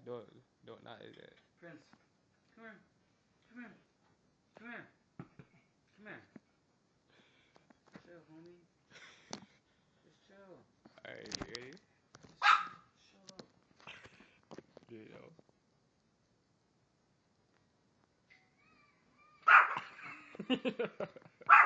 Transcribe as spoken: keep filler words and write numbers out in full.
Don't, don't not like that. Prince, come here. Come here. Come here. Come here. Chill, homie. Just chill. Alright, you ready? Just chill. Chill out. There you go.